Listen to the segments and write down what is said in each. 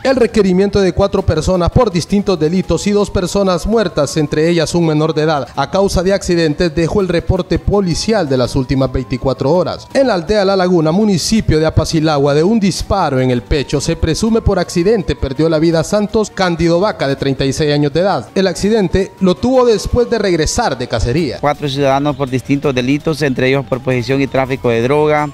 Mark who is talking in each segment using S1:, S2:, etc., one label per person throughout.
S1: El requerimiento de 4 personas por distintos delitos y 2 personas muertas, entre ellas un menor de edad, a causa de accidentes dejó el reporte policial de las últimas 24 horas. En la aldea La Laguna, municipio de Apacilagua, de un disparo en el pecho, se presume por accidente, perdió la vida Santos Cándido Vaca, de 36 años de edad. El accidente lo tuvo después de regresar de cacería.
S2: 4 ciudadanos por distintos delitos, entre ellos por posesión y tráfico de droga,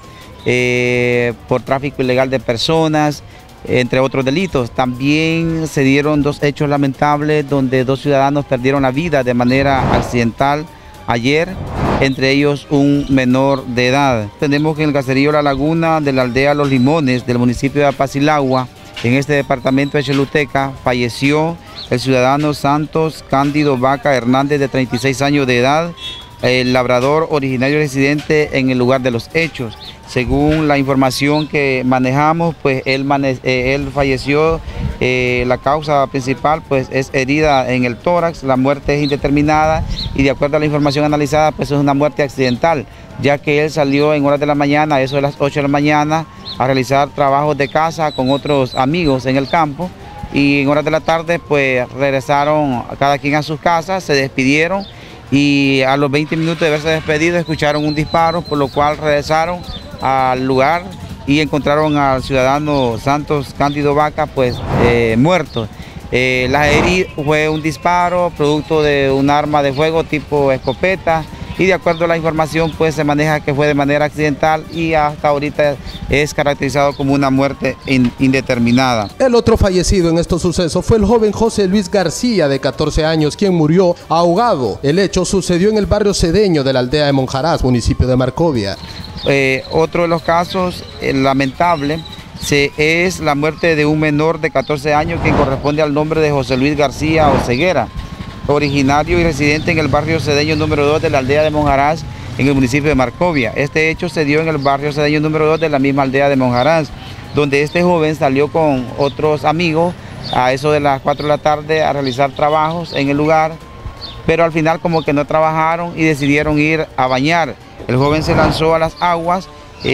S2: por tráfico ilegal de personas, entre otros delitos. También se dieron 2 hechos lamentables donde 2 ciudadanos perdieron la vida de manera accidental ayer, entre ellos un menor de edad. Tenemos que en el caserío La Laguna de la aldea Los Limones del municipio de Apacilagua, en este departamento de Choluteca, falleció el ciudadano Santos Cándido Vaca Hernández, de 36 años de edad, el labrador originario residente en el lugar de los hechos. Según la información que manejamos, pues él falleció, la causa principal pues es herida en el tórax, la muerte es indeterminada y de acuerdo a la información analizada pues es una muerte accidental, ya que él salió en horas de la mañana, eso de las 8 de la mañana, a realizar trabajos de casa con otros amigos en el campo, y en horas de la tarde pues regresaron cada quien a sus casas, se despidieron y a los 20 minutos de haberse despedido escucharon un disparo, por lo cual regresaron al lugar y encontraron al ciudadano Santos Cándido Vaca pues muerto. La herida fue un disparo producto de un arma de fuego tipo escopeta, y de acuerdo a la información pues se maneja que fue de manera accidental y hasta ahorita es caracterizado como una muerte indeterminada.
S1: El otro fallecido en estos sucesos fue el joven José Luis García, de 14 años, quien murió ahogado. El hecho sucedió en el barrio Cedeño de la aldea de Monjarás, municipio de Marcovia.
S2: Otro de los casos lamentable es la muerte de un menor de 14 años quien corresponde al nombre de José Luis García Oceguera, originario y residente en el barrio Cedeño número 2 de la aldea de Monjarás, en el municipio de Marcovia. Este hecho se dio en el barrio Cedeño número 2 de la misma aldea de Monjarás, donde este joven salió con otros amigos a eso de las 4 de la tarde a realizar trabajos en el lugar, pero al final como que no trabajaron y decidieron ir a bañar. El joven se lanzó a las aguas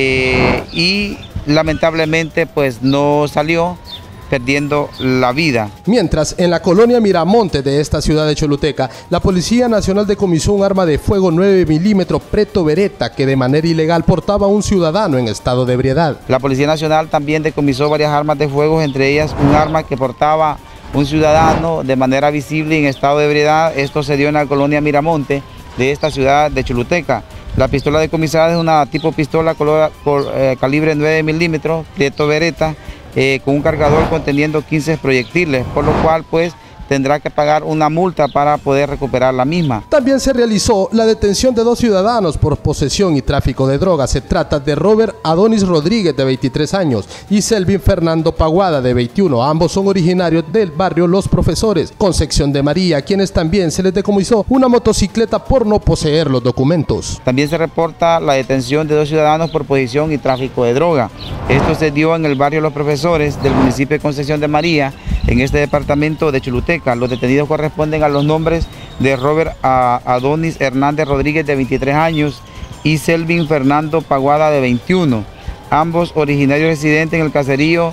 S2: y lamentablemente pues no salió, perdiendo la vida.
S1: Mientras, en la colonia Miramonte de esta ciudad de Choluteca, la Policía Nacional decomisó un arma de fuego 9 milímetros Preto Beretta que de manera ilegal portaba un ciudadano en estado de ebriedad.
S2: La Policía Nacional también decomisó varias armas de fuego, entre ellas un arma que portaba un ciudadano de manera visible en estado de ebriedad. Esto se dio en la colonia Miramonte de esta ciudad de Choluteca. La pistola decomisada es una tipo pistola calibre 9 milímetros Preto Beretta, con un cargador conteniendo 15 proyectiles, por lo cual pues tendrá que pagar una multa para poder recuperar la misma.
S1: También se realizó la detención de 2 ciudadanos por posesión y tráfico de drogas. Se trata de Robert Adonis Rodríguez, de 23 años, y Selvin Fernando Paguada, de 21. Ambos son originarios del barrio Los Profesores, Concepción de María, quienes también se les decomisó una motocicleta por no poseer los documentos.
S2: También se reporta la detención de 2 ciudadanos por posesión y tráfico de droga. Esto se dio en el barrio Los Profesores del municipio de Concepción de María, en este departamento de Choluteca. Los detenidos corresponden a los nombres de Robert Adonis Hernández Rodríguez, de 23 años, y Selvin Fernando Paguada, de 21. Ambos originarios residentes en el caserío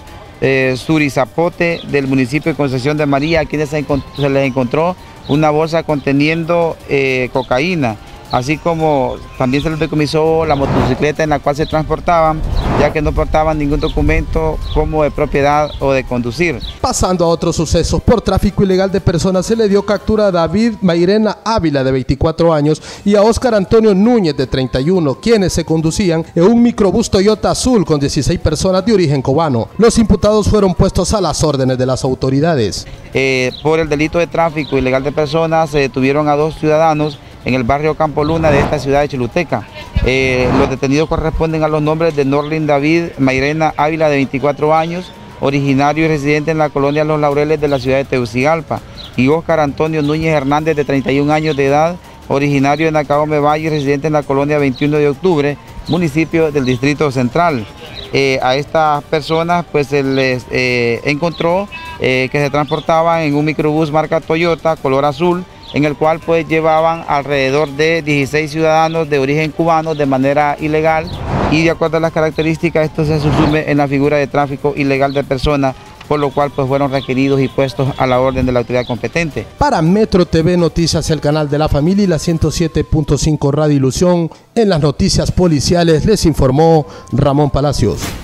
S2: Surizapote del municipio de Concepción de María, a quienes se les encontró una bolsa conteniendo cocaína, así como también se les decomisó la motocicleta en la cual se transportaban, ya que no portaban ningún documento como de propiedad o de conducir.
S1: Pasando a otros sucesos, por tráfico ilegal de personas se le dio captura a David Mairena Ávila, de 24 años, y a Óscar Antonio Núñez, de 31, quienes se conducían en un microbús Toyota azul con 16 personas de origen cubano. Los imputados fueron puestos a las órdenes de las autoridades.
S2: Por el delito de tráfico ilegal de personas se detuvieron a 2 ciudadanos en el barrio Campo Luna de esta ciudad de Choluteca. Los detenidos corresponden a los nombres de Norlin David Mairena Ávila, de 24 años, originario y residente en la colonia Los Laureles de la ciudad de Tegucigalpa, y Óscar Antonio Núñez Hernández, de 31 años de edad, originario de Nacaome Valle, residente en la colonia 21 de octubre, municipio del Distrito Central. A estas personas pues se les encontró que se transportaban en un microbús marca Toyota, color azul, en el cual pues llevaban alrededor de 16 ciudadanos de origen cubano de manera ilegal, y de acuerdo a las características esto se subsume en la figura de tráfico ilegal de personas por lo cual pues fueron requeridos y puestos a la orden de la autoridad competente.
S1: Para Metro TV Noticias, el canal de la familia y la 107.5 Radio Ilusión, en las noticias policiales les informó Ramón Palacios.